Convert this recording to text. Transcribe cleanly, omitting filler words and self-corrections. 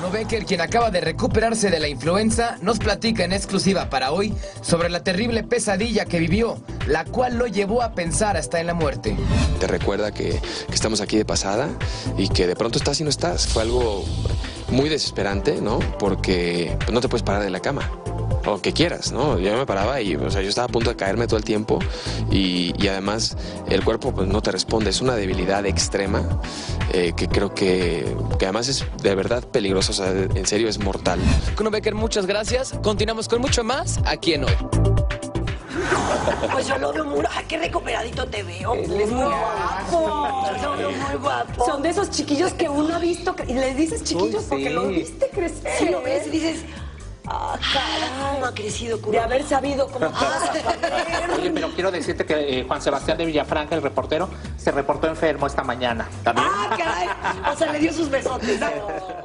Kuno Becker, quien acaba de recuperarse de la influenza, nos platica en exclusiva para hoy sobre la terrible pesadilla que vivió, la cual lo llevó a pensar hasta en la muerte. Te recuerda que estamos aquí de pasada y que de pronto estás y no estás. Fue algo muy desesperante, ¿no? Porque pues, no te puedes parar de la cama. Aunque quieras, ¿no? Yo me paraba y, o sea, yo estaba a punto de caerme todo el tiempo y además el cuerpo pues no te responde. Es una debilidad extrema que creo que además es de verdad peligroso, o sea, en serio es mortal. Kuno Becker, muchas gracias. Continuamos con mucho más aquí en Hoy. Pues yo lo veo muy... ¡Ay, qué recuperadito te veo! Es muy guapo. Lo veo muy guapo. Son de esos chiquillos que uno ha visto, y les dices chiquillos porque los viste crecer. Sí, lo ves y dices... ¡Ah, caray! ¿Cómo ha crecido, Kuno? De haber sabido cómo... Oye, pero quiero decirte que Juan Sebastián de Villafranca, el reportero, se reportó enfermo esta mañana. ¿También? ¡Ah, caray! O sea, le dio sus besotes.